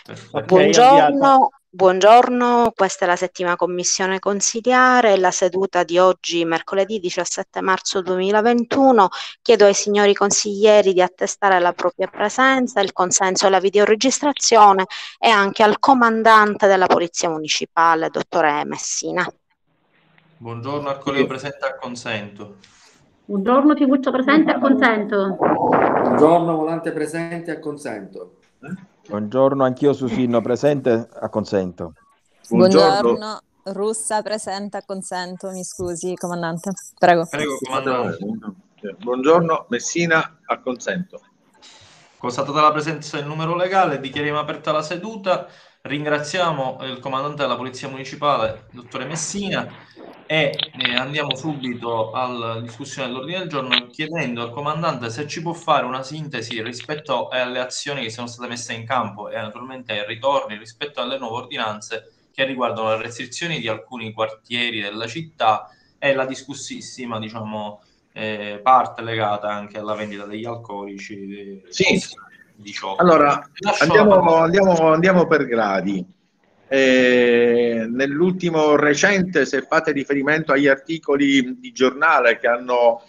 Perfetto. Buongiorno, buongiorno, questa è la settima commissione consiliare, la seduta di oggi, mercoledì 17 marzo 2021. Chiedo ai signori consiglieri di attestare la propria presenza, il consenso alla videoregistrazione e anche al comandante della Polizia Municipale, dottore Messina. Buongiorno Arcoleo, presente a consento. Buongiorno Tiburcio, presente a consento. Buongiorno Volante, presente a consento. Buongiorno, anch'io Susino presente, acconsento. Buongiorno, Russa presente, acconsento, mi scusi comandante, prego. Prego comandante. Buongiorno, Messina, acconsento. Constatata dalla presenza del numero legale, dichiariamo aperta la seduta. Ringraziamo il comandante della Polizia Municipale, dottore Messina, e andiamo subito alla discussione dell'ordine del giorno, chiedendo al comandante se ci può fare una sintesi rispetto alle azioni che sono state messe in campo e naturalmente ai ritorni rispetto alle nuove ordinanze che riguardano le restrizioni di alcuni quartieri della città e la discussissima, diciamo, parte legata anche alla vendita degli alcolici. Sì. 18. Allora, andiamo per gradi. Nell'ultimo recente, se fate riferimento agli articoli di giornale che hanno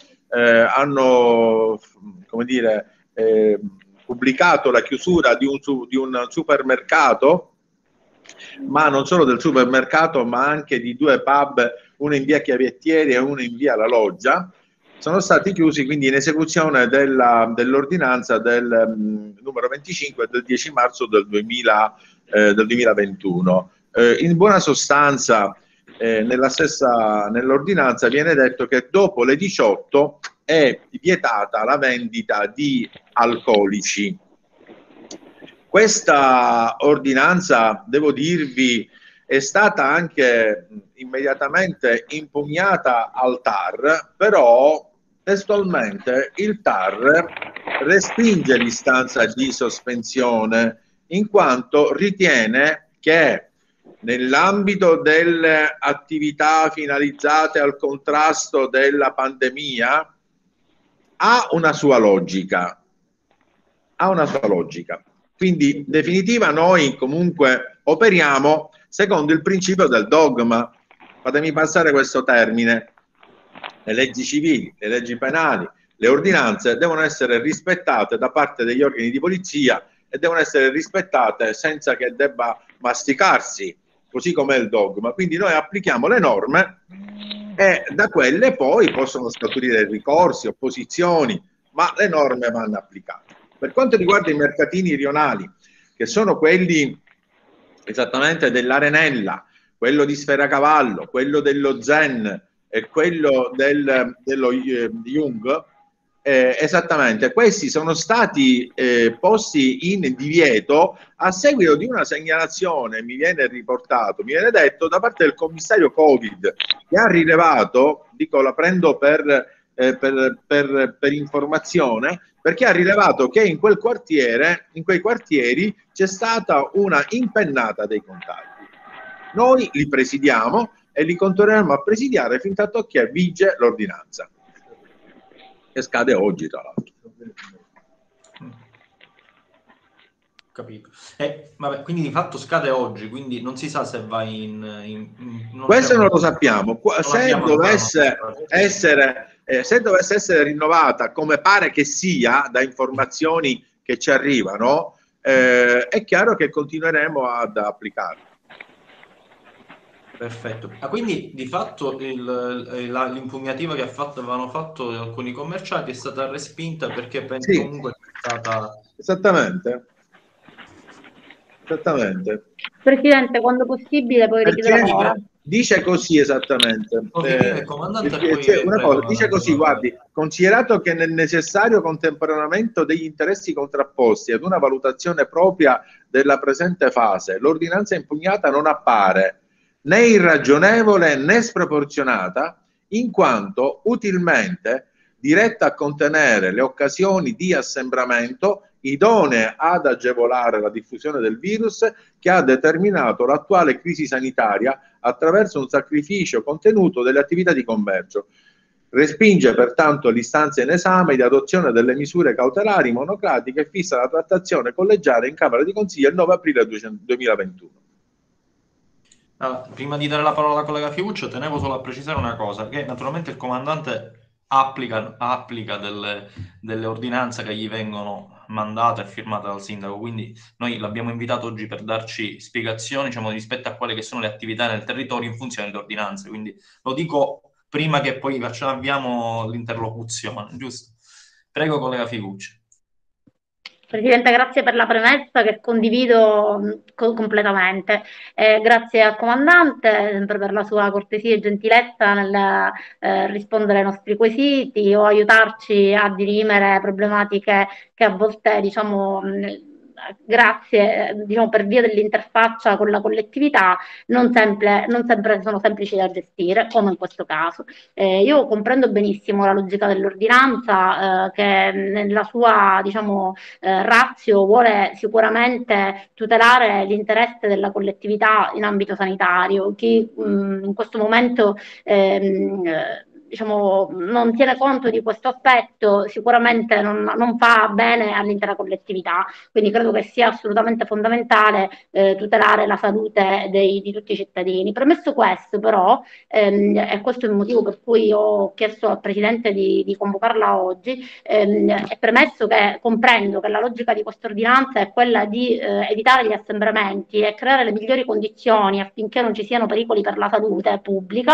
come dire, pubblicato la chiusura di un supermercato, ma non solo del supermercato, ma anche di due pub, uno in via Chiavettieri e uno in via La Loggia, sono stati chiusi, quindi in esecuzione dell'ordinanza del numero 25 del 10 marzo del 2021. In buona sostanza, nell'ordinanza viene detto che dopo le 18 è vietata la vendita di alcolici. Questa ordinanza, devo dirvi, è stata anche immediatamente impugnata al TAR, però testualmente il TAR respinge l'istanza di sospensione in quanto ritiene che nell'ambito delle attività finalizzate al contrasto della pandemia ha una sua logica. Quindi, in definitiva, noi comunque operiamo secondo il principio del dogma. Fatemi passare questo termine. Le leggi civili, le leggi penali, le ordinanze devono essere rispettate da parte degli organi di polizia e devono essere rispettate senza che debba masticarsi, così come il dogma. Quindi noi applichiamo le norme e da quelle poi possono scaturire ricorsi, opposizioni, ma le norme vanno applicate. Per quanto riguarda i mercatini rionali, che sono quelli esattamente dell'Arenella, quello di Sferacavallo, quello dello Zen e quello dello Jung, esattamente, questi sono stati posti in divieto a seguito di una segnalazione, mi viene detto da parte del commissario Covid, che ha rilevato, dico la prendo per informazione, perché ha rilevato che in quei quartieri c'è stata una impennata dei contagi. Noi li presidiamo e li continueremo a presidiare fin tanto che vige l'ordinanza, che scade oggi, tra l'altro. Capito. Vabbè, quindi di fatto scade oggi, quindi non si sa se va questo non lo sappiamo. Se dovesse essere rinnovata, come pare che sia, da informazioni che ci arrivano, è chiaro che continueremo ad applicarlo. Perfetto. Quindi di fatto l'impugnativa che avevano fatto alcuni commercianti è stata respinta perché penso comunque è stata... Esattamente. Presidente, quando possibile poi richiede la parola. Dice così esattamente. Dice così, guardi, considerato che nel necessario contemperamento degli interessi contrapposti ad una valutazione propria della presente fase, l'ordinanza impugnata non appare né irragionevole né sproporzionata, in quanto utilmente diretta a contenere le occasioni di assembramento idonee ad agevolare la diffusione del virus che ha determinato l'attuale crisi sanitaria attraverso un sacrificio contenuto delle attività di commercio. Respinge pertanto l'istanza in esame di adozione delle misure cautelari monocratiche e fissa la trattazione collegiale in Camera di Consiglio il 9 aprile 2021. Allora, prima di dare la parola alla collega Fiuccio, tenevo solo a precisare una cosa, che naturalmente il comandante applica delle ordinanze che gli vengono mandate e firmate dal sindaco, quindi noi l'abbiamo invitato oggi per darci spiegazioni, diciamo, rispetto a quelle che sono le attività nel territorio in funzione delle ordinanze, quindi lo dico prima che poi avviamo l'interlocuzione, giusto? Prego, collega Fiuccio. Presidente, grazie per la premessa che condivido completamente. Grazie al comandante sempre per la sua cortesia e gentilezza nel rispondere ai nostri quesiti o aiutarci a dirimere problematiche che a volte, diciamo, grazie, diciamo, per via dell'interfaccia con la collettività non sempre sono semplici da gestire, come in questo caso. Io comprendo benissimo la logica dell'ordinanza che nella sua, diciamo, ratio vuole sicuramente tutelare l'interesse della collettività in ambito sanitario. Chi in questo momento diciamo, non tiene conto di questo aspetto sicuramente non fa bene all'intera collettività, quindi credo che sia assolutamente fondamentale tutelare la salute di tutti i cittadini. Premesso questo però, e questo è il motivo per cui ho chiesto al Presidente di convocarla oggi, è premesso che comprendo che la logica di questa ordinanza è quella di evitare gli assembramenti e creare le migliori condizioni affinché non ci siano pericoli per la salute pubblica,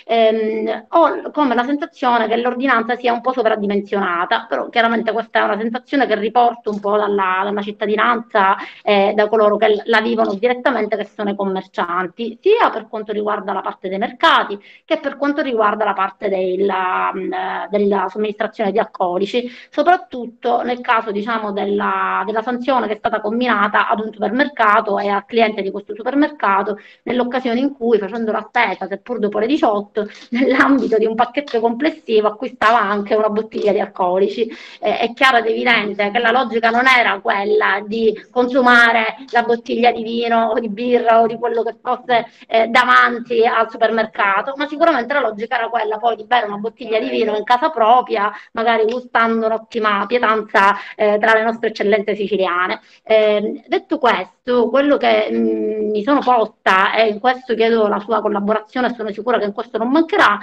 ho come la sensazione che l'ordinanza sia un po' sovradimensionata, però chiaramente questa è una sensazione che riporto un po' dalla cittadinanza, da coloro che la vivono direttamente, che sono i commercianti, sia per quanto riguarda la parte dei mercati che per quanto riguarda la parte della somministrazione di alcolici, soprattutto nel caso, diciamo, della sanzione che è stata comminata ad un supermercato e al cliente di questo supermercato nell'occasione in cui, facendo la spesa, seppur dopo le 18, nell'ambito di un pacchetto complessivo acquistava anche una bottiglia di alcolici. È chiaro ed evidente che la logica non era quella di consumare la bottiglia di vino o di birra o di quello che fosse davanti al supermercato, ma sicuramente la logica era quella poi di bere una bottiglia di vino in casa propria, magari gustando un'ottima pietanza tra le nostre eccellenze siciliane. Detto questo, quello che mi sono posta, e in questo chiedo la sua collaborazione, sono sicura che in questo non mancherà,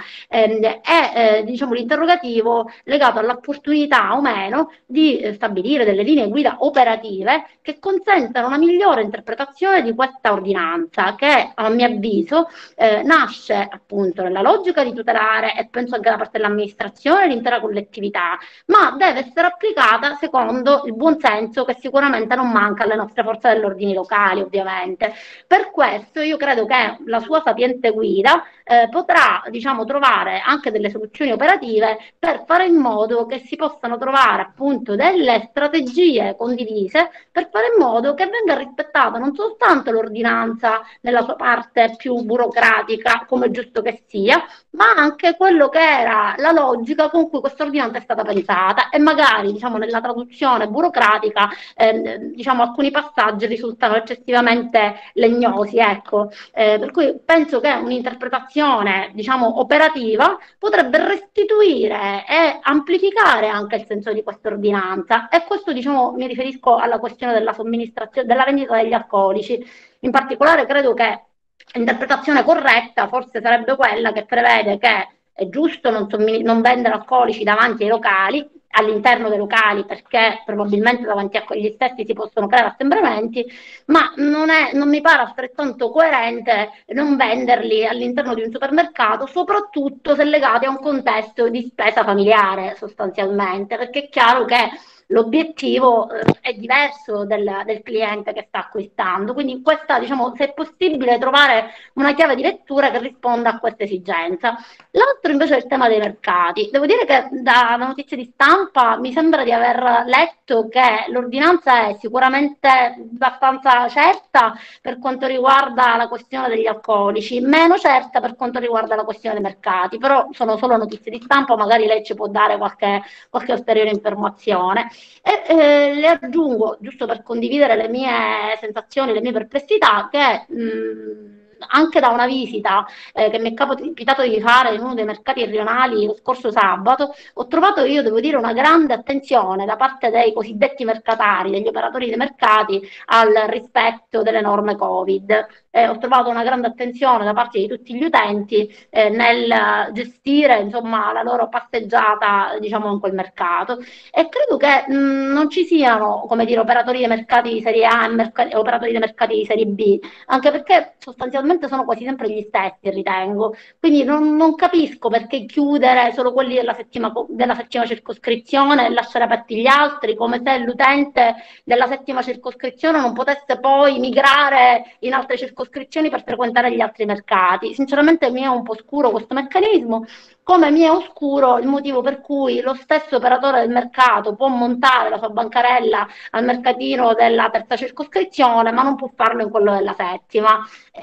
è diciamo, l'interrogativo legato all'opportunità o meno di stabilire delle linee guida operative che consentano una migliore interpretazione di questa ordinanza che, a mio avviso, nasce appunto nella logica di tutelare, e penso anche da parte dell'amministrazione, l'intera collettività, ma deve essere applicata secondo il buon senso che sicuramente non manca alle nostre forze dell'ordine locali, ovviamente. Per questo io credo che la sua sapiente guida potrà, diciamo, trovare anche delle soluzioni operative per fare in modo che si possano trovare appunto delle strategie condivise per fare in modo che venga rispettata non soltanto l'ordinanza nella sua parte più burocratica, come è giusto che sia, ma anche quello che era la logica con cui questa ordinanza è stata pensata, e magari, diciamo, nella traduzione burocratica diciamo, alcuni passaggi risultano eccessivamente legnosi, ecco. Per cui penso che un'interpretazione, diciamo, operativa potrebbe restituire e amplificare anche il senso di questa ordinanza, e questo, diciamo, mi riferisco alla questione della somministrazione, della vendita degli alcolici. In particolare credo che l'interpretazione corretta forse sarebbe quella che prevede che è giusto non vendere alcolici davanti ai locali, all'interno dei locali, perché probabilmente davanti a quegli stessi si possono creare assembramenti, ma non mi pare altrettanto coerente non venderli all'interno di un supermercato, soprattutto se legati a un contesto di spesa familiare sostanzialmente, perché è chiaro che l'obiettivo è diverso del cliente che sta acquistando, quindi questa, diciamo, se è possibile trovare una chiave di lettura che risponda a questa esigenza. L'altro invece è il tema dei mercati. Devo dire che da notizie di stampa mi sembra di aver letto che l'ordinanza è sicuramente abbastanza certa per quanto riguarda la questione degli alcolici, meno certa per quanto riguarda la questione dei mercati, però sono solo notizie di stampa, magari lei ci può dare qualche ulteriore informazione. E le aggiungo, giusto per condividere le mie sensazioni, le mie perplessità, che anche da una visita che mi è capitato di fare in uno dei mercati rionali lo scorso sabato, ho trovato, io devo dire, una grande attenzione da parte dei cosiddetti mercatari, degli operatori dei mercati, al rispetto delle norme Covid. Ho trovato una grande attenzione da parte di tutti gli utenti nel gestire, insomma, la loro passeggiata, diciamo, in quel mercato, e credo che non ci siano, come dire, operatori dei mercati di serie A e operatori dei mercati di serie B, anche perché sostanzialmente sono quasi sempre gli stessi, ritengo. Quindi non capisco perché chiudere solo quelli della settima circoscrizione e lasciare aperti gli altri, come se l'utente della settima circoscrizione non potesse poi migrare in altre circoscrizioni per frequentare gli altri mercati. Sinceramente mi è un po' scuro questo meccanismo, come mi è oscuro il motivo per cui lo stesso operatore del mercato può montare la sua bancarella al mercatino della terza circoscrizione, ma non può farlo in quello della settima.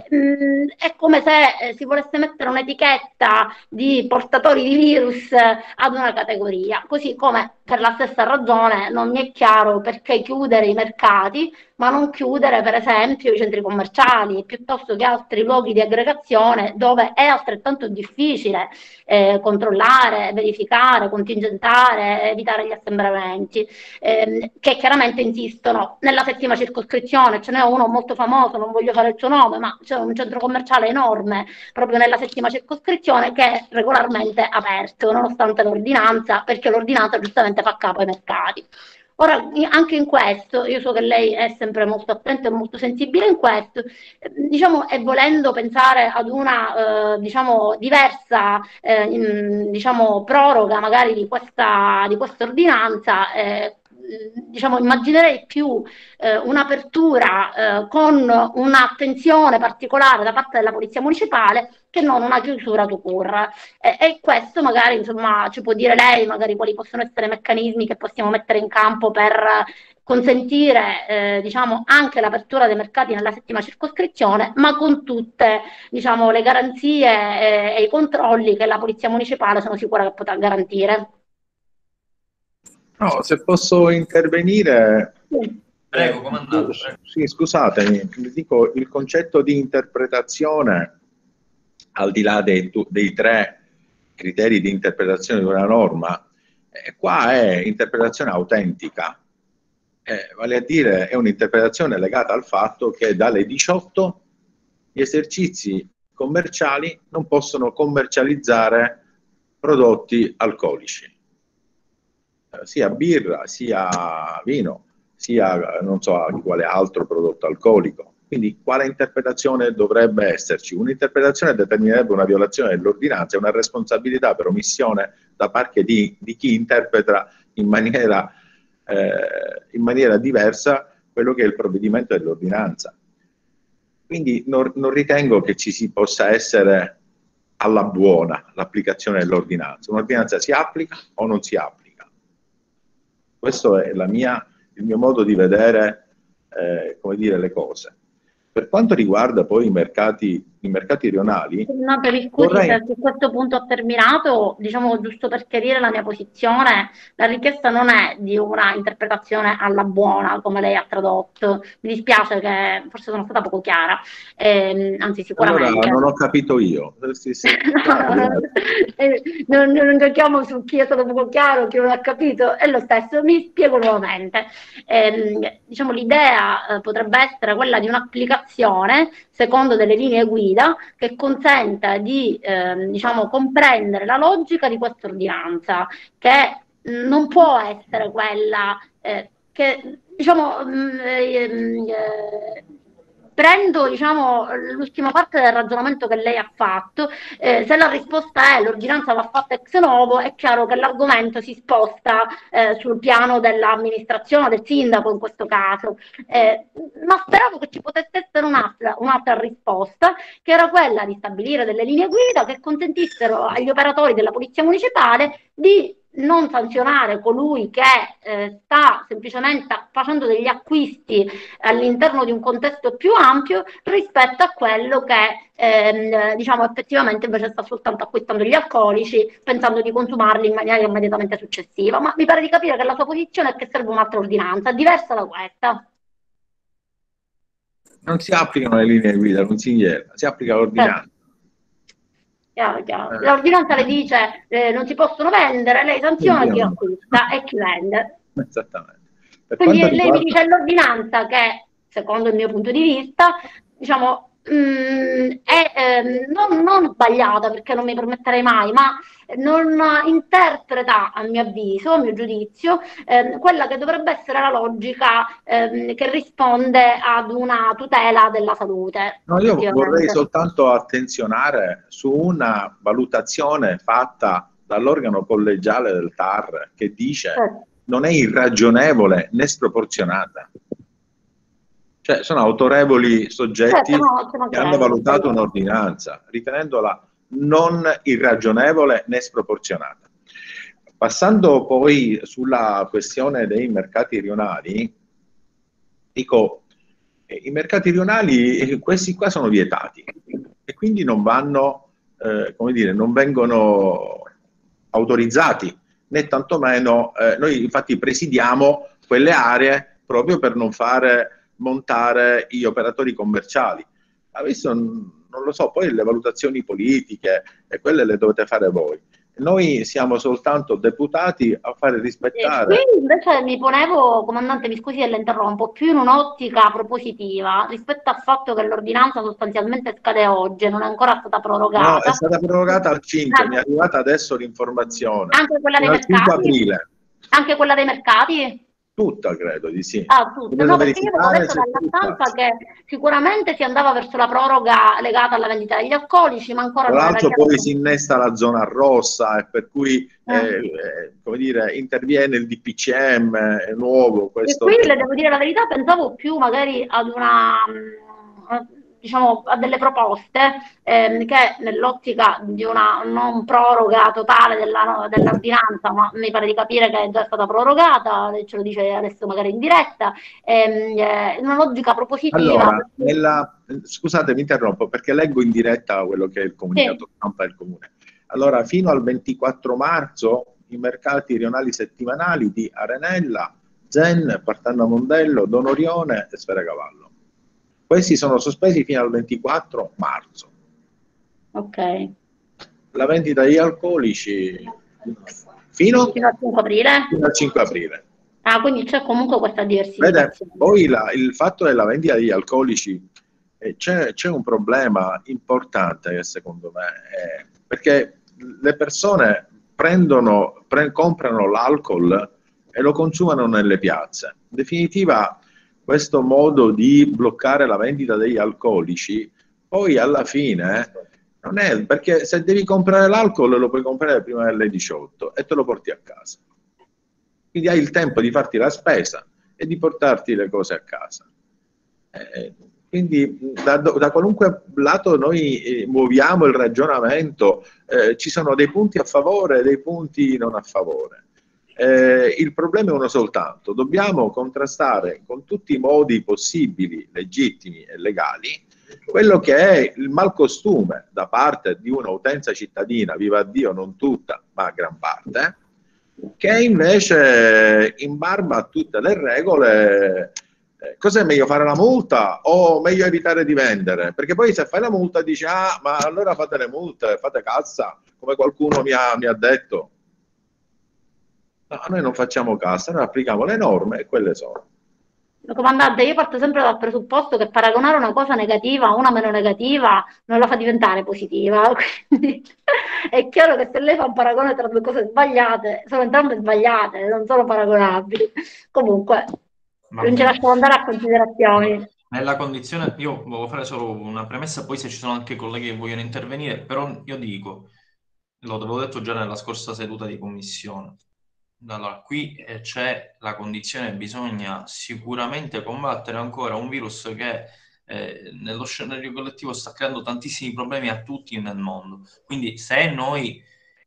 È come se si volesse mettere un'etichetta di portatori di virus ad una categoria, così come per la stessa ragione non mi è chiaro perché chiudere i mercati, ma non chiudere per esempio i centri commerciali, piuttosto che altri luoghi di aggregazione dove è altrettanto difficile controllare, verificare, contingentare, evitare gli assembramenti, che chiaramente insistono nella settima circoscrizione. Ce n'è uno molto famoso, non voglio fare il suo nome, ma c'è un centro commerciale enorme proprio nella settima circoscrizione che è regolarmente aperto, nonostante l'ordinanza, perché l'ordinanza giustamente fa capo ai mercati. Ora, anche in questo, io so che lei è sempre molto attento e molto sensibile in questo, diciamo, e volendo pensare ad una, diciamo, diversa, diciamo, proroga magari di questa ordinanza, diciamo, immaginerei più un'apertura con un'attenzione particolare da parte della Polizia Municipale che non una chiusura tout court. E questo magari, insomma, ci può dire lei, magari quali possono essere i meccanismi che possiamo mettere in campo per consentire, diciamo, anche l'apertura dei mercati nella settima circoscrizione, ma con tutte, diciamo, le garanzie e i controlli che la Polizia Municipale sono sicura che potrà garantire. No, se posso intervenire. Sì. Prego, comandante. Sì, scusatemi, dico, il concetto di interpretazione, al di là dei 3 criteri di interpretazione di una norma, qua è interpretazione autentica, vale a dire è un'interpretazione legata al fatto che dalle 18 gli esercizi commerciali non possono commercializzare prodotti alcolici, sia birra, sia vino, sia non so quale altro prodotto alcolico. Quindi quale interpretazione dovrebbe esserci? Un'interpretazione determinerebbe una violazione dell'ordinanza e una responsabilità per omissione da parte di chi interpreta in maniera diversa quello che è il provvedimento dell'ordinanza. Quindi non ritengo che ci si possa essere alla buona l'applicazione dell'ordinanza. Un'ordinanza si applica o non si applica. Questo è il mio modo di vedere come dire, le cose. Per quanto riguarda poi i mercati rionali, no, per il cui se a questo punto ho terminato, diciamo, giusto per chiarire la mia posizione, la richiesta non è di una interpretazione alla buona come lei ha tradotto, mi dispiace che forse sono stata poco chiara, anzi sicuramente. Allora, non ho capito io. Non giochiamo su chi è stato poco chiaro, chi non ha capito, è lo stesso, mi spiego nuovamente. Diciamo, l'idea potrebbe essere quella di un'applicazione secondo delle linee guida che consenta di diciamo, comprendere la logica di questa ordinanza, che non può essere quella che diciamo prendo, diciamo, l'ultima parte del ragionamento che lei ha fatto. Se la risposta è l'ordinanza va fatta ex novo, è chiaro che l'argomento si sposta sul piano dell'amministrazione, del sindaco in questo caso, ma speravo che ci potesse essere un'altra risposta, che era quella di stabilire delle linee guida che consentissero agli operatori della Polizia Municipale di non sanzionare colui che sta semplicemente facendo degli acquisti all'interno di un contesto più ampio rispetto a quello che diciamo effettivamente invece sta soltanto acquistando gli alcolici pensando di consumarli in maniera immediatamente successiva. Ma mi pare di capire che la sua posizione è che serve un'altra ordinanza diversa da questa. Non si applicano le linee guida consigliere, si applica l'ordinanza. Chiaro. L'ordinanza le dice non si possono vendere, lei sanziona chi acquista e chi vende. Esattamente. Quindi lei mi dice l'ordinanza che, secondo il mio punto di vista, diciamo, è non sbagliata, perché non mi permetterei mai, ma non interpreta, a mio avviso, a mio giudizio, quella che dovrebbe essere la logica che risponde ad una tutela della salute. No, io vorrei soltanto attenzionare su una valutazione fatta dall'organo collegiale del TAR che dice non è irragionevole né sproporzionata. Cioè sono autorevoli soggetti che hanno valutato un'ordinanza ritenendola non irragionevole né sproporzionata. Passando poi sulla questione dei mercati rionali, dico, i mercati rionali, questi qua sono vietati e quindi non vanno, come dire, non vengono autorizzati, né tantomeno, noi infatti presidiamo quelle aree proprio per non fare montare gli operatori commerciali. Adesso non lo so, poi le valutazioni politiche e quelle le dovete fare voi. Noi siamo soltanto deputati a fare rispettare. Qui invece mi ponevo, comandante, mi scusi se la interrompo, più in un'ottica propositiva rispetto al fatto che l'ordinanza sostanzialmente scade oggi, non è ancora stata prorogata. No, è stata prorogata al 5, mi è arrivata adesso l'informazione. Anche quella dei mercati? 5 aprile. Anche quella dei mercati? Tutta, credo di sì. Tutta. No, perché io avevo letto dalla stampa che sicuramente si andava verso la proroga legata alla vendita degli alcolici, ma ancora tra non l'altro poi si innesta la zona rossa e per cui come dire, interviene il DPCM nuovo. Questo... E qui le devo dire la verità, pensavo più magari ad una... diciamo a delle proposte che nell'ottica di una non proroga totale dell'ordinanza, ma mi pare di capire che è già stata prorogata, ce lo dice adesso magari in diretta, in una logica propositiva. Allora, scusate, mi interrompo perché leggo in diretta quello che è il comunicato stampa del Comune. Allora, fino al 24 marzo i mercati rionali settimanali di Arenella, Zen, Partanna Mondello, Don Orione e Sferacavallo. Questi sono sospesi fino al 24 marzo. Ok. La vendita di alcolici fino al 5 aprile? Fino al 5 aprile. Ah, quindi c'è comunque questa diversificazione. Vede, poi il fatto della vendita degli alcolici, c'è un problema importante che secondo me è, perché le persone comprano l'alcol e lo consumano nelle piazze. In definitiva, questo modo di bloccare la vendita degli alcolici, poi alla fine non è, perché se devi comprare l'alcol lo puoi comprare prima delle 18 e te lo porti a casa. Quindi hai il tempo di farti la spesa e di portarti le cose a casa. Quindi da qualunque lato noi muoviamo il ragionamento, ci sono dei punti a favore e dei punti non a favore. Il problema è uno soltanto: dobbiamo contrastare con tutti i modi possibili, legittimi e legali, quello che è il malcostume da parte di un'utenza cittadina, viva Dio non tutta ma gran parte, che invece in barba a tutte le regole, cos'è meglio, fare la multa o meglio evitare di vendere? Perché poi se fai la multa dici ma allora fate le multe, fate cassa, come qualcuno mi ha detto. No, noi non facciamo cassa, noi applichiamo le norme e quelle sono. Comandante, io parto sempre dal presupposto che paragonare una cosa negativa a una meno negativa non la fa diventare positiva. Quindi è chiaro che se lei fa un paragone tra due cose sbagliate, sono entrambe sbagliate, non sono paragonabili. Comunque, non ci lasciamo andare a considerazioni. Nella condizione, io volevo fare solo una premessa, poi se ci sono anche colleghi che vogliono intervenire, però io dico, l'avevo detto già nella scorsa seduta di commissione. Allora, qui c'è la condizione, bisogna sicuramente combattere ancora un virus che nello scenario collettivo sta creando tantissimi problemi a tutti nel mondo. Quindi se noi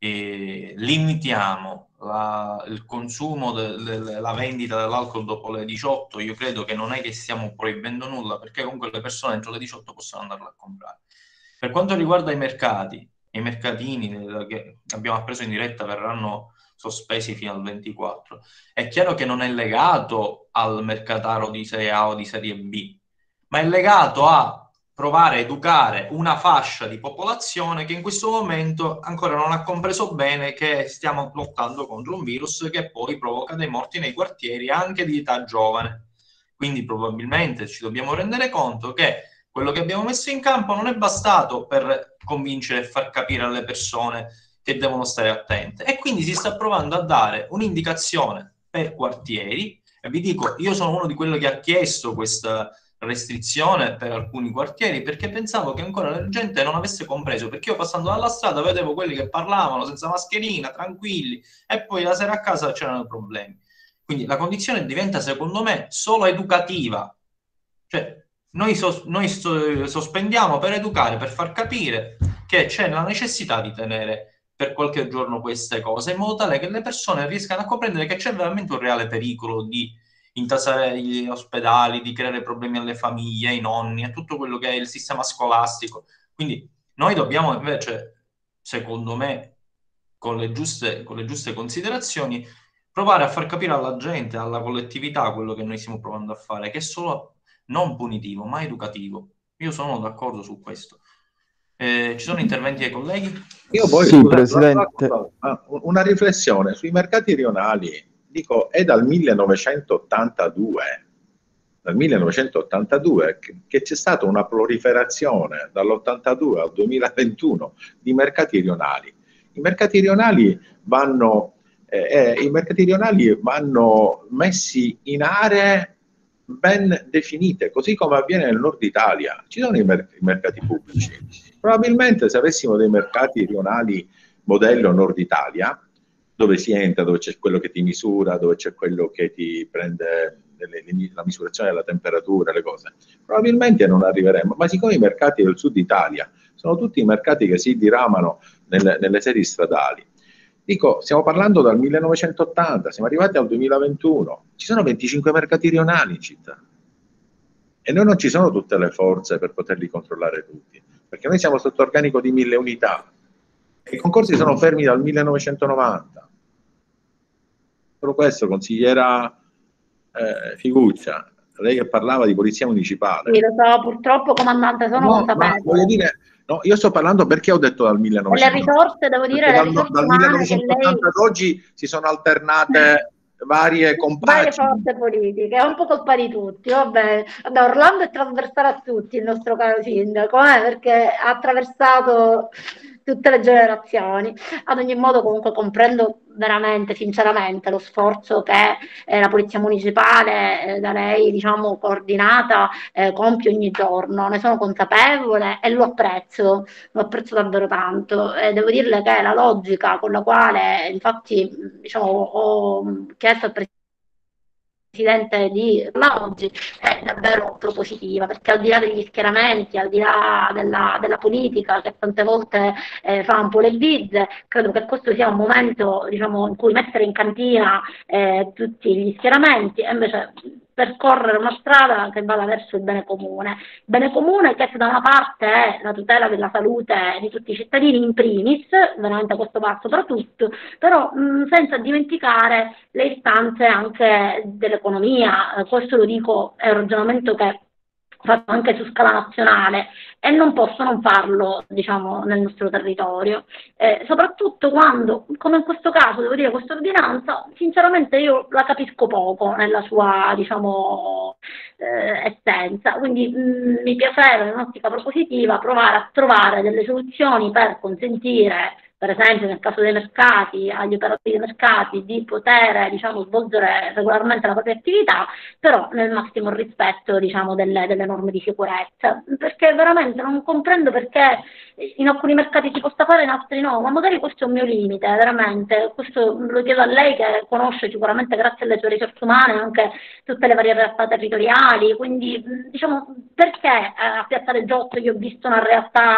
limitiamo il consumo, la vendita dell'alcol dopo le 18, io credo che non è che stiamo proibendo nulla, perché comunque le persone entro le 18 possono andarla a comprare. Per quanto riguarda i mercati, i mercatini che abbiamo appreso in diretta verranno sospesi fino al 24. È chiaro che non è legato al mercataro di Serie A o di Serie B, ma è legato a provare a educare una fascia di popolazione che in questo momento ancora non ha compreso bene che stiamo lottando contro un virus che poi provoca dei morti nei quartieri anche di età giovane. Quindi probabilmente ci dobbiamo rendere conto che quello che abbiamo messo in campo non è bastato per convincere e far capire alle persone che devono stare attente, e quindi si sta provando a dare un'indicazione per quartieri. E vi dico, io sono uno di quelli che ha chiesto questa restrizione per alcuni quartieri perché pensavo che ancora la gente non avesse compreso, perché io passando dalla strada vedevo quelli che parlavano senza mascherina, tranquilli, e poi la sera a casa c'erano problemi. Quindi la condizione diventa, secondo me, solo educativa. Cioè, noi sospendiamo per educare, per far capire che c'è la necessità di tenere per qualche giorno queste cose, in modo tale che le persone riescano a comprendere che c'è veramente un reale pericolo di intasare gli ospedali, di creare problemi alle famiglie, ai nonni, a tutto quello che è il sistema scolastico. Quindi noi dobbiamo invece, secondo me, con le giuste considerazioni, provare a far capire alla gente, alla collettività, quello che noi stiamo provando a fare, che è solo non punitivo, ma educativo. Io sono d'accordo su questo. Ci sono interventi ai colleghi? Io poi, Sì, scusate, Presidente. una riflessione sui mercati rionali. Dico, è dal 1982 che c'è stata una proliferazione dall'82 al 2021 di mercati rionali. I mercati rionali vanno messi in aree ben definite, così come avviene nel nord Italia. Ci sono i mercati pubblici. Probabilmente se avessimo dei mercati rionali modello nord Italia, dove si entra, dove c'è quello che ti misura, dove c'è quello che ti prende la misurazione della temperatura, le cose, probabilmente non arriveremo. Ma siccome i mercati del sud Italia sono tutti i mercati che si diramano nelle sedi stradali, dico, stiamo parlando dal 1980, siamo arrivati al 2021, ci sono 25 mercati rionali in città e noi non ci sono tutte le forze per poterli controllare tutti, perché noi siamo sotto organico di 1000 unità. I concorsi sono fermi dal 1990. Solo questo, consigliera Figuccia, lei che parlava di polizia municipale. Sì, lo so, purtroppo, comandante, sono consapevole. Voglio dire, no, io sto parlando perché ho detto dal 1990. Le risorse, devo dire, le risorse dal umane 1980 ad oggi si sono alternate varie compagini. Varie forze politiche, è un po' colpa di tutti, vabbè. Orlando è trasversale a tutti, il nostro caro sindaco, perché ha attraversato tutte le generazioni. Ad ogni modo, comunque, comprendo veramente, sinceramente, lo sforzo che la Polizia Municipale, da lei, diciamo, coordinata, compie ogni giorno. Ne sono consapevole e lo apprezzo davvero tanto. Devo dirle che la logica con la quale, infatti, diciamo, ho chiesto al Presidente di oggi è davvero propositiva, perché al di là degli schieramenti, al di là della politica che tante volte fa un po' le bizze, credo che questo sia un momento, diciamo, in cui mettere in cantina tutti gli schieramenti e invece percorrere una strada che vada verso il bene comune che da una parte è la tutela della salute di tutti i cittadini in primis, veramente questo va soprattutto, però senza dimenticare le istanze anche dell'economia. Questo lo dico, è un ragionamento che fatto anche su scala nazionale e non posso non farlo, diciamo, nel nostro territorio, soprattutto quando, come in questo caso, devo dire, questa ordinanza, sinceramente io la capisco poco nella sua, diciamo, essenza, quindi mi piacerebbe, in un'ottica propositiva, provare a trovare delle soluzioni per consentire, per esempio nel caso dei mercati, agli operatori dei mercati di poter, diciamo, svolgere regolarmente la propria attività, però nel massimo rispetto, diciamo, delle norme di sicurezza, perché veramente non comprendo perché in alcuni mercati si possa fare, in altri no, ma magari questo è un mio limite, veramente, questo lo chiedo a lei che conosce sicuramente, grazie alle sue risorse umane, anche tutte le varie realtà territoriali, quindi diciamo, perché a Piazza del Giotto io ho visto una realtà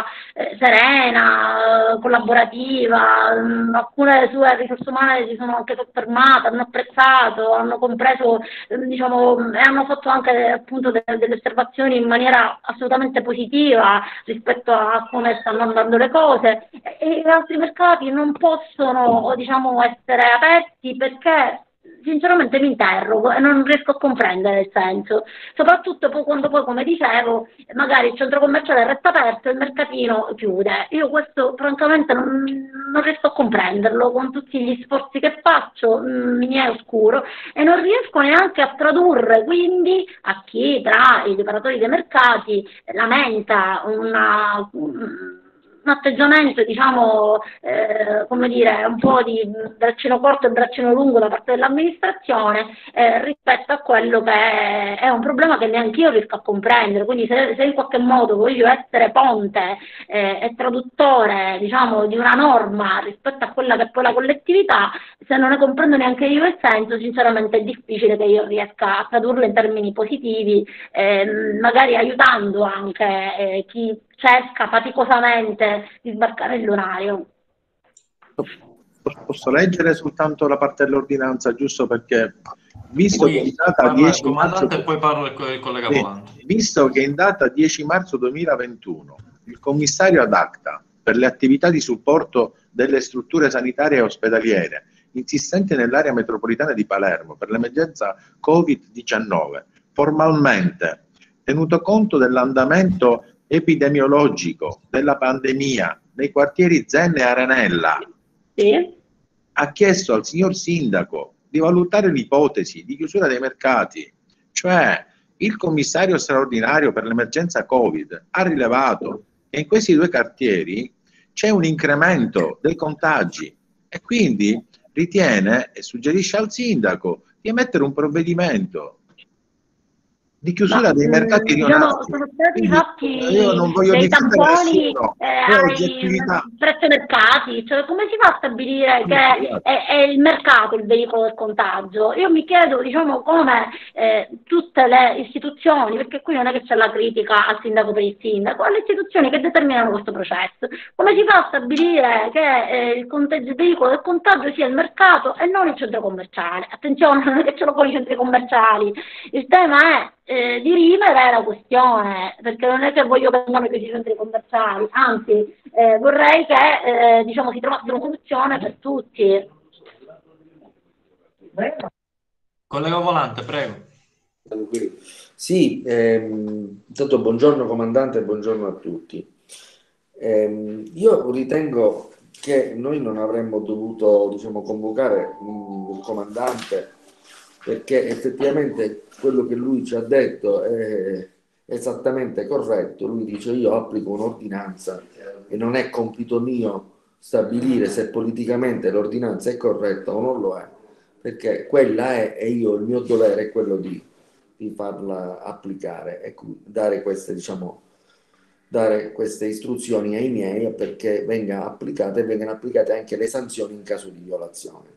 serena, collaborativa, alcune sue risorse umane si sono anche soffermate, hanno apprezzato, hanno compreso, diciamo, e hanno fatto anche appunto delle osservazioni in maniera assolutamente positiva rispetto a come stanno andando le cose, e gli altri mercati non possono, diciamo, essere aperti perché sinceramente mi interrogo e non riesco a comprendere il senso, soprattutto poi quando poi, come dicevo, magari il centro commerciale resta aperto e il mercatino chiude. Io questo francamente non riesco a comprenderlo, con tutti gli sforzi che faccio, mi è oscuro e non riesco neanche a tradurre quindi a chi tra gli operatori dei mercati lamenta un atteggiamento, diciamo, come dire, un po' di braccino corto e braccino lungo da parte dell'amministrazione rispetto a quello che è un problema che neanche io riesco a comprendere. Quindi se in qualche modo voglio essere ponte e traduttore, diciamo, di una norma rispetto a quella che è poi la collettività, se non ne comprendo neanche io il senso, sinceramente è difficile che io riesca a tradurlo in termini positivi, magari aiutando anche chi cerca faticosamente di sbarcare il lunario. Posso leggere soltanto la parte dell'ordinanza, giusto perché, visto Poi che in data parla 10 il comandante marzo, e poi parla il collega Volante. visto che in data 10 marzo 2021 il commissario ad acta per le attività di supporto delle strutture sanitarie e ospedaliere insistenti nell'area metropolitana di Palermo per l'emergenza Covid-19, formalmente, tenuto conto dell'andamento epidemiologico della pandemia nei quartieri Zenne e Arenella, Sì. ha chiesto al signor sindaco di valutare l'ipotesi di chiusura dei mercati. Cioè, il commissario straordinario per l'emergenza Covid ha rilevato che in questi due quartieri c'è un incremento dei contagi e quindi ritiene e suggerisce al sindaco di emettere un provvedimento di chiusura dei mercati diciamo, rionati. sono stati fatti Io non voglio dei difendere tamponi nessuno, ai presso i mercati, cioè come si fa a stabilire che è il mercato il veicolo del contagio? Io mi chiedo, diciamo, come tutte le istituzioni, perché qui non è che c'è la critica al sindaco per il sindaco, alle istituzioni che determinano questo processo, come si fa a stabilire che il veicolo del contagio sia il mercato e non il centro commerciale? Attenzione, non è che ce lo con i centri commerciali, il tema è dirimere la questione, perché non è che voglio che vengano chiusi i centri commerciali, anzi vorrei che diciamo, si trovasse una soluzione per tutti. Collega Volante, prego. Sì, intanto buongiorno comandante e buongiorno a tutti. Io ritengo che noi non avremmo dovuto, diciamo, convocare il comandante, perché effettivamente quello che lui ci ha detto è esattamente corretto. Lui dice: io applico un'ordinanza e non è compito mio stabilire se politicamente l'ordinanza è corretta o non lo è, perché quella è, e io il mio dovere è quello di farla applicare e dare queste, diciamo, dare queste istruzioni ai miei perché venga applicata e vengano applicate anche le sanzioni in caso di violazione.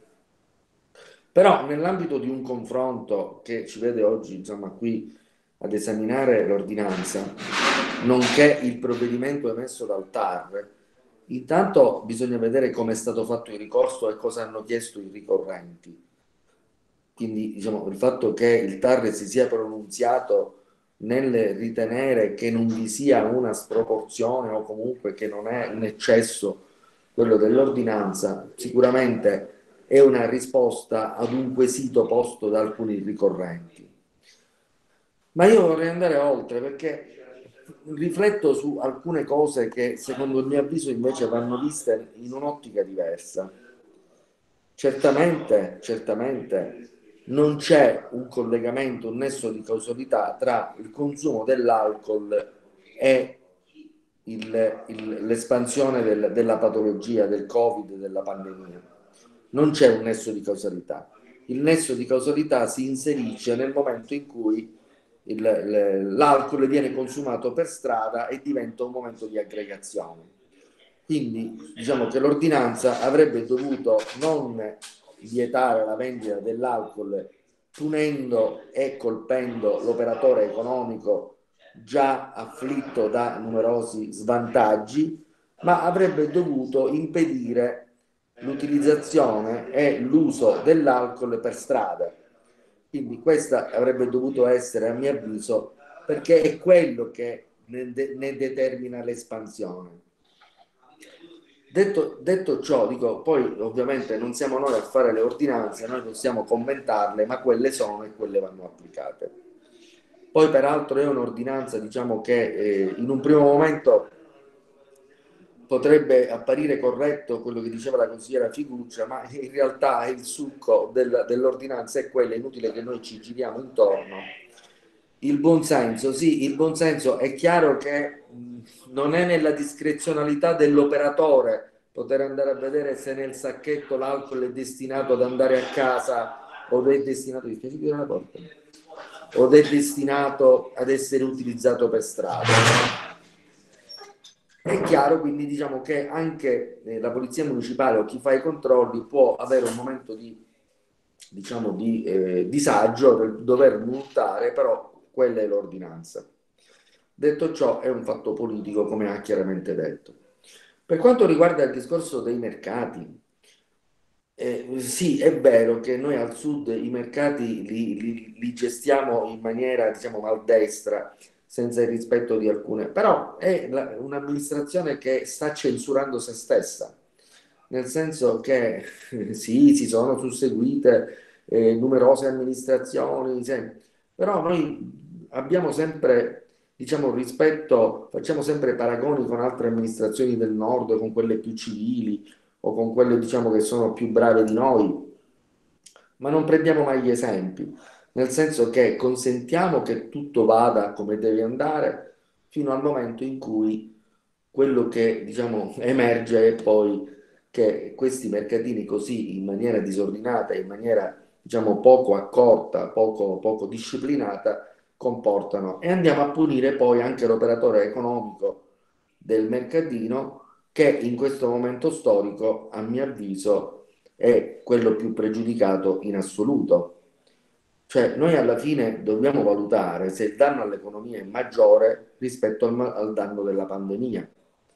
Però nell'ambito di un confronto che ci vede oggi, insomma, qui ad esaminare l'ordinanza, nonché il provvedimento emesso dal TAR, intanto bisogna vedere come è stato fatto il ricorso e cosa hanno chiesto i ricorrenti. Quindi, diciamo, il fatto che il TAR si sia pronunziato nel ritenere che non vi sia una sproporzione o comunque che non è un eccesso quello dell'ordinanza, sicuramente è una risposta ad un quesito posto da alcuni ricorrenti. Ma io vorrei andare oltre, perché rifletto su alcune cose che secondo il mio avviso invece vanno viste in un'ottica diversa. Certamente non c'è un collegamento, un nesso di causalità tra il consumo dell'alcol e l'espansione della patologia, del Covid, della pandemia. Non c'è un nesso di causalità. Il nesso di causalità si inserisce nel momento in cui l'alcol viene consumato per strada e diventa un momento di aggregazione. Quindi diciamo che l'ordinanza avrebbe dovuto non vietare la vendita dell'alcol punendo e colpendo l'operatore economico già afflitto da numerosi svantaggi, ma avrebbe dovuto impedire l'utilizzazione e l'uso dell'alcol per strada. Quindi questa avrebbe dovuto essere, a mio avviso, perché è quello che ne determina l'espansione. Detto ciò, dico, poi ovviamente non siamo noi a fare le ordinanze, noi possiamo commentarle, ma quelle sono e quelle vanno applicate. Poi peraltro è un'ordinanza, diciamo, che in un primo momento potrebbe apparire corretto quello che diceva la consigliera Figuccia, ma in realtà il succo dell'ordinanza è quello, è inutile che noi ci giriamo intorno. Il buonsenso, sì, il buonsenso è chiaro che non è nella discrezionalità dell'operatore poter andare a vedere se nel sacchetto l'alcol è destinato ad andare a casa o è destinato, la porta, o è destinato ad essere utilizzato per strada. È chiaro, quindi diciamo che anche la polizia municipale o chi fa i controlli può avere un momento di, diciamo, di disagio per dover multare, però quella è l'ordinanza. Detto ciò, è un fatto politico, come ha chiaramente detto. Per quanto riguarda il discorso dei mercati, sì, è vero che noi al sud i mercati li gestiamo in maniera, diciamo, maldestra, senza il rispetto di alcune, però è un'amministrazione che sta censurando se stessa, nel senso che sì, si sono susseguite numerose amministrazioni, però noi abbiamo sempre, diciamo, rispetto, facciamo sempre paragoni con altre amministrazioni del nord, con quelle più civili o con quelle, diciamo, che sono più brave di noi, ma non prendiamo mai gli esempi, nel senso che consentiamo che tutto vada come deve andare fino al momento in cui quello che, diciamo, emerge è poi che questi mercatini così in maniera disordinata, in maniera, diciamo, poco accorta, poco disciplinata, comportano, e andiamo a punire poi anche l'operatore economico del mercatino, che in questo momento storico, a mio avviso, è quello più pregiudicato in assoluto. Cioè, noi alla fine dobbiamo valutare se il danno all'economia è maggiore rispetto al danno della pandemia.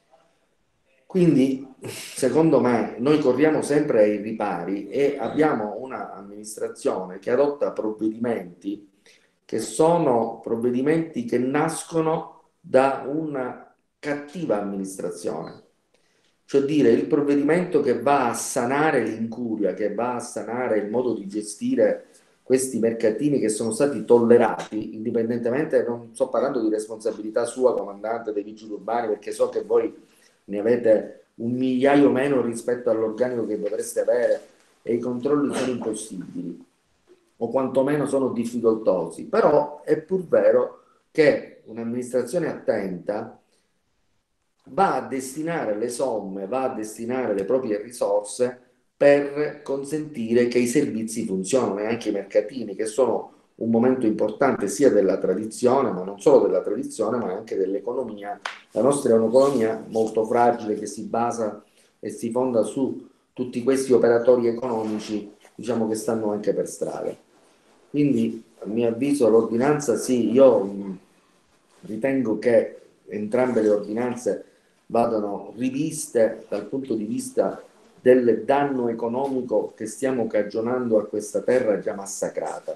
Quindi, secondo me, noi corriamo sempre ai ripari e abbiamo un'amministrazione che adotta provvedimenti che sono provvedimenti che nascono da una cattiva amministrazione. Cioè dire, il provvedimento che va a sanare l'incuria, che va a sanare il modo di gestire questi mercatini che sono stati tollerati, indipendentemente, non sto parlando di responsabilità sua, comandante dei vigili urbani, perché so che voi ne avete un migliaio meno rispetto all'organico che dovreste avere e i controlli sono impossibili o quantomeno sono difficoltosi, però è pur vero che un'amministrazione attenta va a destinare le somme, va a destinare le proprie risorse per consentire che i servizi funzionino e anche i mercatini, che sono un momento importante sia della tradizione, ma non solo della tradizione, ma anche dell'economia. La nostra è un'economia molto fragile che si basa e si fonda su tutti questi operatori economici, diciamo, che stanno anche per strada. Quindi, a mio avviso, l'ordinanza sì, io ritengo che entrambe le ordinanze vadano riviste dal punto di vista del danno economico che stiamo cagionando a questa terra già massacrata.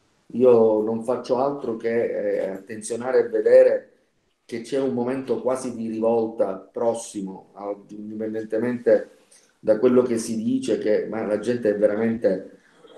Io non faccio altro che attenzionare e vedere che c'è un momento quasi di rivolta prossimo, indipendentemente da quello che si dice, che ma la gente è veramente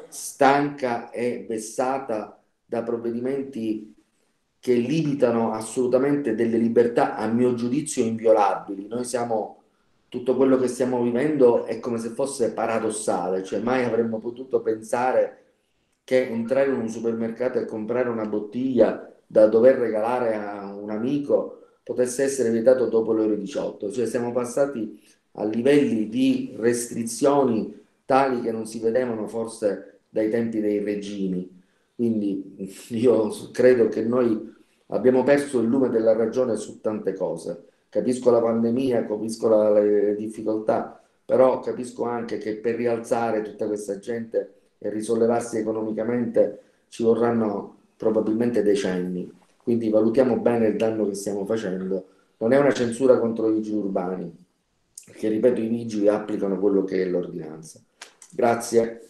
stanca e vessata da provvedimenti che limitano assolutamente delle libertà, a mio giudizio, inviolabili. Noi siamo, tutto quello che stiamo vivendo è come se fosse paradossale, cioè mai avremmo potuto pensare che entrare in un supermercato e comprare una bottiglia da dover regalare a un amico potesse essere vietato dopo le ore 18. Cioè siamo passati a livelli di restrizioni tali che non si vedevano forse dai tempi dei regimi. Quindi io credo che noi abbiamo perso il lume della ragione su tante cose. Capisco la pandemia, capisco le difficoltà, però capisco anche che per rialzare tutta questa gente e risollevarsi economicamente ci vorranno probabilmente decenni. Quindi valutiamo bene il danno che stiamo facendo. Non è una censura contro i vigili urbani, perché ripeto, i vigili applicano quello che è l'ordinanza. Grazie.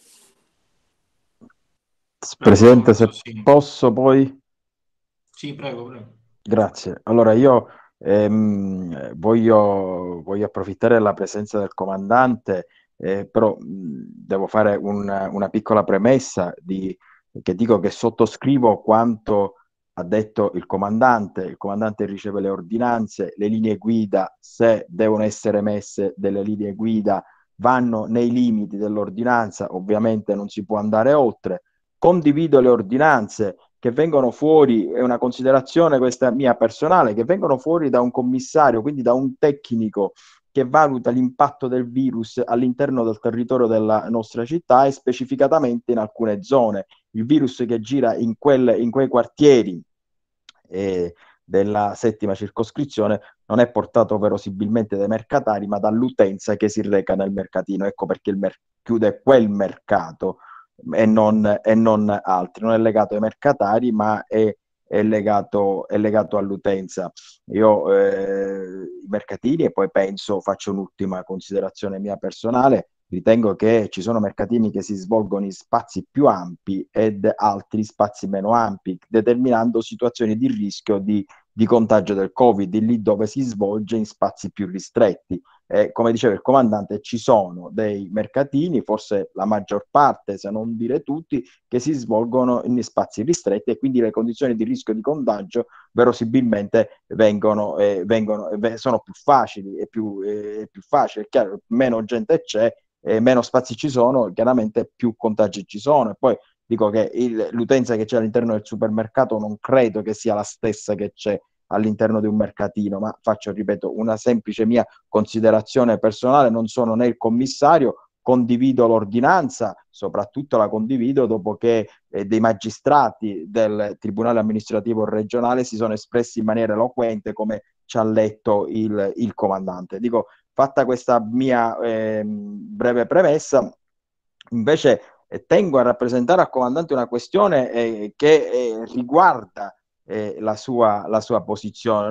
Presidente, se posso poi... Sì, prego, prego. Grazie. Allora io Voglio approfittare della presenza del comandante, però devo fare una piccola premessa che dico che sottoscrivo quanto ha detto il comandante. Il comandante riceve le ordinanze, le linee guida, se devono essere messe delle linee guida, vanno nei limiti dell'ordinanza, ovviamente non si può andare oltre. Condivido le ordinanze che vengono fuori, è una considerazione questa mia personale, che vengono fuori da un commissario, quindi da un tecnico che valuta l'impatto del virus all'interno del territorio della nostra città e specificatamente in alcune zone. Il virus che gira in quei quartieri della settima circoscrizione non è portato verosimilmente dai mercatari, ma dall'utenza che si reca nel mercatino. Ecco perché chiude quel mercato e non altri. Non è legato ai mercatari, ma è legato all'utenza. Io i mercatini, e poi faccio un'ultima considerazione mia personale, ritengo che ci sono mercatini che si svolgono in spazi più ampi ed altri spazi meno ampi, determinando situazioni di rischio di contagio del Covid, lì dove si svolge in spazi più ristretti. Come diceva il comandante, ci sono dei mercatini, forse la maggior parte, se non dire tutti, che si svolgono in spazi ristretti e quindi le condizioni di rischio di contagio verosimilmente sono più facili, è più facile, è chiaro, meno gente c'è, meno spazi ci sono, chiaramente più contagi ci sono. E poi dico che l'utenza che c'è all'interno del supermercato non credo che sia la stessa che c'è all'interno di un mercatino, ma faccio, ripeto, una semplice mia considerazione personale, non sono né il commissario, condivido l'ordinanza, soprattutto la condivido dopo che dei magistrati del Tribunale Amministrativo Regionale si sono espressi in maniera eloquente, come ci ha letto il comandante. Dico, fatta questa mia breve premessa, invece tengo a rappresentare al comandante una questione che riguarda la sua posizione.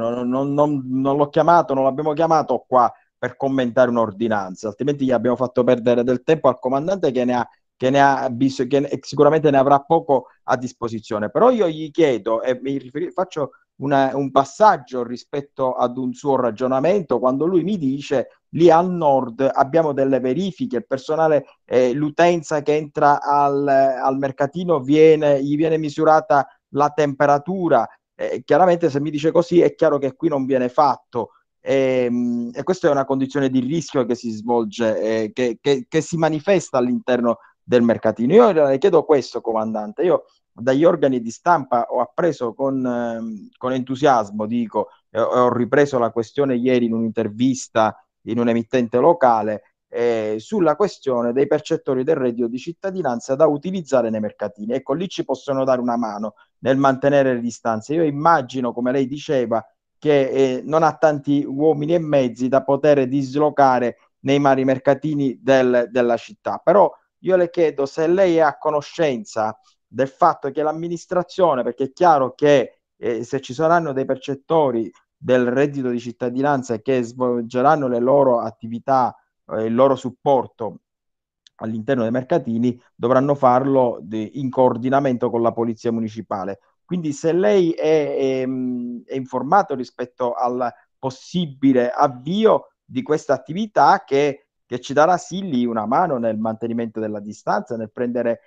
Non l'ho chiamato, non l'abbiamo chiamato qua per commentare un'ordinanza, altrimenti gli abbiamo fatto perdere del tempo al comandante che sicuramente ne avrà poco a disposizione. Però io gli chiedo e faccio un passaggio rispetto ad un suo ragionamento, quando lui mi dice: lì al nord abbiamo delle verifiche, il personale, l'utenza che entra al mercatino gli viene misurata la temperatura. Chiaramente se mi dice così è chiaro che qui non viene fatto. E questa è una condizione di rischio che si svolge, che si manifesta all'interno del mercatino. Io le chiedo questo, comandante. Io dagli organi di stampa ho appreso con entusiasmo, dico, ho ripreso la questione ieri in un'intervista in un emittente locale, sulla questione dei percettori del reddito di cittadinanza da utilizzare nei mercatini. Ecco, lì ci possono dare una mano nel mantenere le distanze. Io immagino, come lei diceva, che non ha tanti uomini e mezzi da poter dislocare nei vari mercatini della città. Però io le chiedo se lei è a conoscenza del fatto che l'amministrazione, perché è chiaro che se ci saranno dei percettori del reddito di cittadinanza che svolgeranno le loro attività, il loro supporto all'interno dei mercatini, dovranno farlo in coordinamento con la polizia municipale. Quindi se lei è informato rispetto al possibile avvio di questa attività che ci darà sì lì una mano nel mantenimento della distanza, nel prendere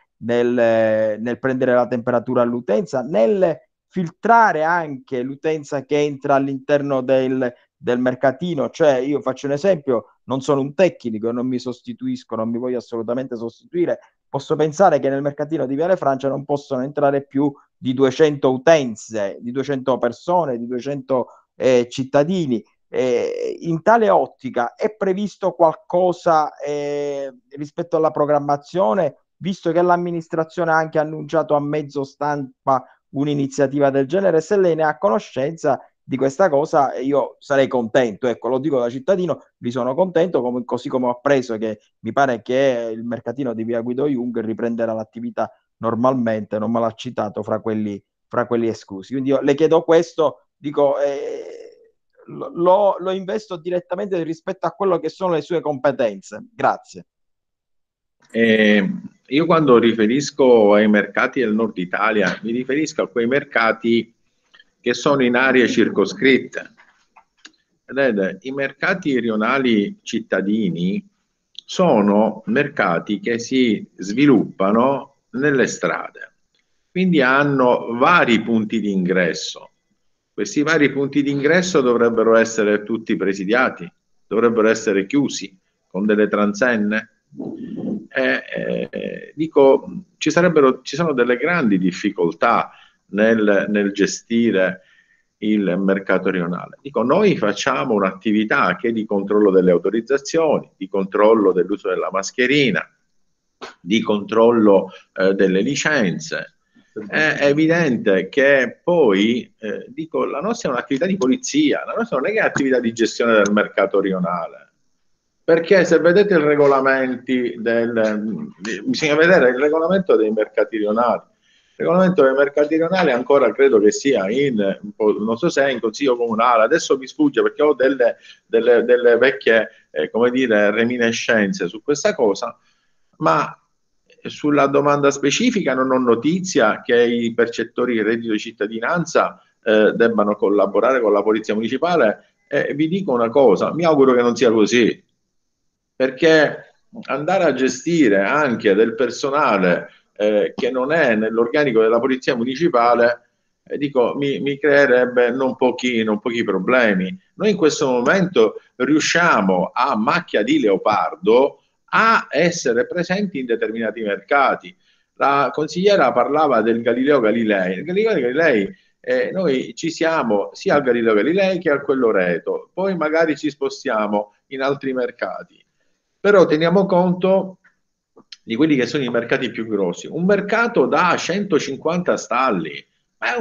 la temperatura all'utenza, nel filtrare anche l'utenza che entra all'interno del mercatino. Cioè, io faccio un esempio, non sono un tecnico, non mi sostituisco, non mi voglio assolutamente sostituire, posso pensare che nel mercatino di Viale Francia non possono entrare più di 200 utenze, di 200 persone, di 200 cittadini. In tale ottica è previsto qualcosa rispetto alla programmazione, visto che l'amministrazione ha anche annunciato a mezzo stampa un'iniziativa del genere? Se lei ne ha conoscenza di questa cosa, io sarei contento, ecco, lo dico da cittadino, vi sono contento, così come ho appreso che mi pare che il mercatino di via Guido Jung riprenderà l'attività normalmente, non me l'ha citato fra quelli esclusi. Quindi io le chiedo questo, dico, lo investo direttamente rispetto a quello che sono le sue competenze. Grazie. Io quando riferisco ai mercati del nord Italia mi riferisco a quei mercati che sono in aree circoscritte, vedete, i mercati rionali cittadini sono mercati che si sviluppano nelle strade, quindi hanno vari punti di ingresso. Questi vari punti di ingresso dovrebbero essere tutti presidiati, dovrebbero essere chiusi con delle transenne. Dico, ci sono delle grandi difficoltà nel gestire il mercato rionale. Dico, noi facciamo un'attività che è di controllo delle autorizzazioni, di controllo dell'uso della mascherina, di controllo delle licenze. È evidente che poi, dico, la nostra è un'attività di polizia, la nostra non è che è un'attività di gestione del mercato rionale. Perché se vedete i regolamenti bisogna vedere il regolamento dei mercati rionali. Il regolamento dei mercati rionali ancora credo che sia non so se è in consiglio comunale, adesso mi sfugge perché ho delle vecchie, come dire, reminiscenze su questa cosa, ma sulla domanda specifica non ho notizia che i percettori di reddito di cittadinanza debbano collaborare con la polizia municipale. Vi dico una cosa, mi auguro che non sia così, perché andare a gestire anche del personale che non è nell'organico della polizia municipale, dico, mi creerebbe non pochi problemi. Noi in questo momento riusciamo a macchia di leopardo a essere presenti in determinati mercati. La consigliera parlava del Galileo Galilei. Il Galileo Galilei, noi ci siamo sia al Galileo Galilei che a quello Reto, poi magari ci spostiamo in altri mercati. Però teniamo conto di quelli che sono i mercati più grossi. Un mercato da 150 stalli, ma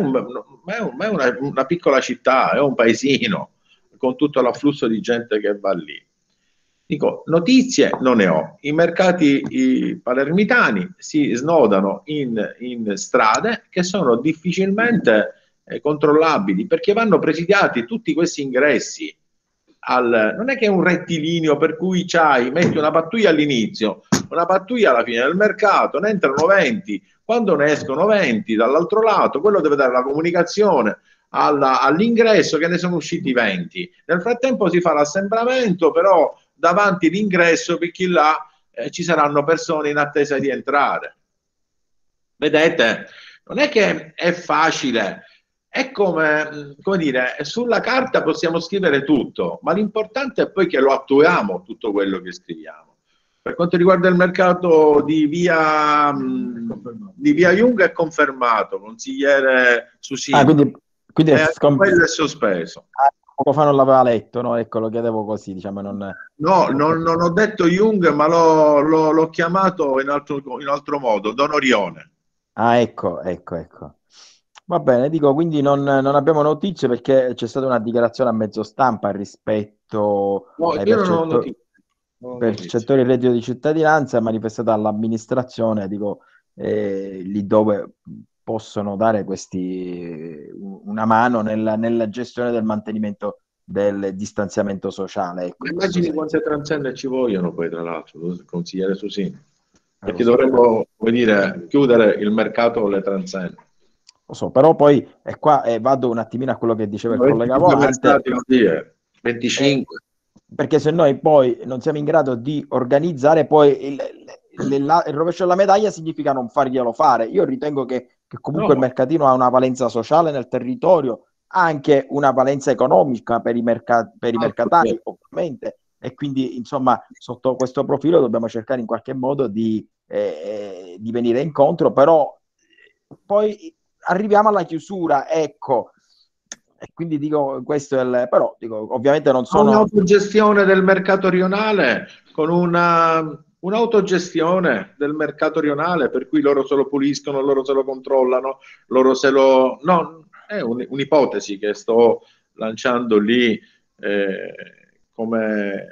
è una piccola città, è un paesino, con tutto l'afflusso di gente che va lì. Dico, notizie non ne ho. I mercati palermitani si snodano in strade che sono difficilmente controllabili, perché vanno presidiati tutti questi ingressi. Non è che è un rettilineo per cui metti una pattuglia all'inizio, una pattuglia alla fine del mercato, ne entrano 20, quando ne escono 20 dall'altro lato, quello deve dare la comunicazione all'ingresso che ne sono usciti 20. Nel frattempo si fa l'assembramento, però davanti l'ingresso, perché là ci saranno persone in attesa di entrare. Vedete, non è che è facile. È come dire, sulla carta possiamo scrivere tutto, ma l'importante è poi che lo attuiamo tutto quello che scriviamo. Per quanto riguarda il mercato di via Jung è confermato, consigliere Susini. Quindi quello è sospeso. Poco fa non l'aveva letto, no? Ecco, lo chiedevo così, diciamo. No, non ho detto Jung, ma l'ho chiamato in altro modo, Don Orione. Ah, ecco. Va bene, dico, quindi non abbiamo notizie perché c'è stata una dichiarazione a mezzo stampa rispetto ai percettori del reddito di cittadinanza manifestata dall'amministrazione, dico, lì dove possono dare una mano nella gestione del mantenimento del distanziamento sociale. Ecco, immagini quante transenne ci vogliono poi, tra l'altro, consigliere Susini, perché dovremmo, come dire, chiudere il mercato con le transenne. Lo so, però poi vado un attimino a quello che diceva il collega Volante. 25. Perché se noi poi non siamo in grado di organizzare, poi il rovescio della medaglia significa non farglielo fare. Io ritengo che comunque il mercatino ha una valenza sociale nel territorio, ha anche una valenza economica per i mercatari, ovviamente, e quindi insomma sotto questo profilo dobbiamo cercare in qualche modo di venire incontro, però poi arriviamo alla chiusura, ecco. E quindi dico, questo è però dico, ovviamente non sono un'autogestione del mercato rionale, con un'autogestione del mercato rionale, per cui loro se lo puliscono, loro se lo controllano, loro se lo... No, è un'ipotesi che sto lanciando lì come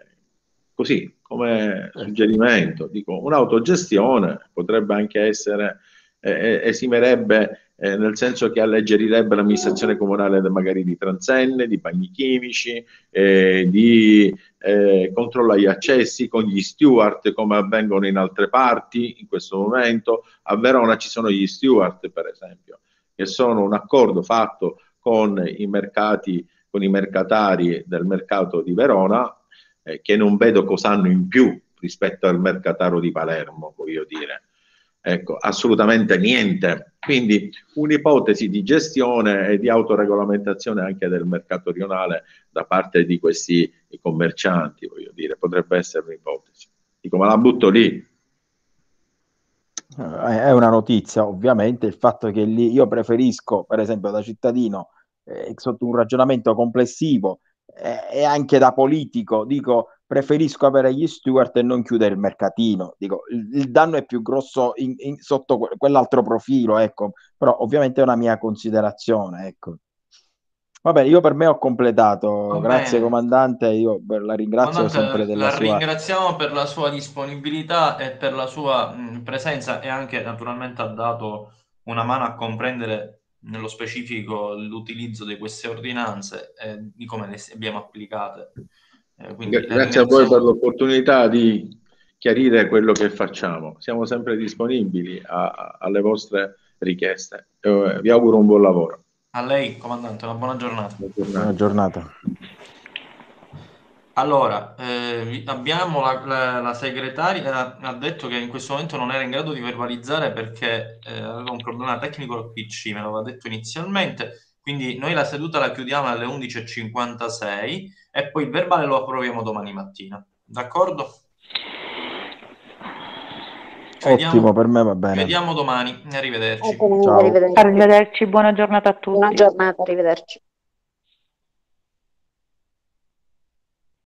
suggerimento. Dico, un'autogestione potrebbe anche essere, esimerebbe, nel senso che alleggerirebbe l'amministrazione comunale magari di transenne, di bagni chimici, di controllo agli accessi con gli steward, come avvengono in altre parti in questo momento. A Verona ci sono gli steward, per esempio, che sono un accordo fatto con i mercatari del mercato di Verona, che non vedo cosa hanno in più rispetto al mercataro di Palermo, voglio dire. Ecco, assolutamente niente. Quindi un'ipotesi di gestione e di autoregolamentazione anche del mercato rionale da parte di questi commercianti, voglio dire, potrebbe essere un'ipotesi. Dico, ma la butto lì. È una notizia, ovviamente, il fatto che lì io preferisco, per esempio, da cittadino, sotto un ragionamento complessivo e anche da politico, dico, preferisco avere gli steward e non chiudere il mercatino. Dico, il danno è più grosso sotto quell'altro profilo, ecco, però ovviamente è una mia considerazione, ecco. Va bene, io per me ho completato. Va Grazie bene. comandante, io la ringrazio sempre Comandante, della la sua... ringraziamo per la sua disponibilità e per la sua presenza, e anche naturalmente ha dato una mano a comprendere nello specifico l'utilizzo di queste ordinanze e di come le abbiamo applicate. Quindi la Grazie a voi per ringraziamo. l'opportunità di chiarire quello che facciamo. Siamo sempre disponibili alle vostre richieste. Vi auguro un buon lavoro. A lei, comandante, una buona giornata. Buona giornata. Allora, abbiamo la segretaria, ha detto che in questo momento non era in grado di verbalizzare perché aveva un problema tecnico al PC, me l'aveva detto inizialmente, quindi noi la seduta la chiudiamo alle 11:56 e poi il verbale lo approviamo domani mattina, d'accordo? Ottimo, per me va bene. Ci vediamo domani, arrivederci. Ciao. Arrivederci, buona giornata a tutti. Buona giornata, arrivederci.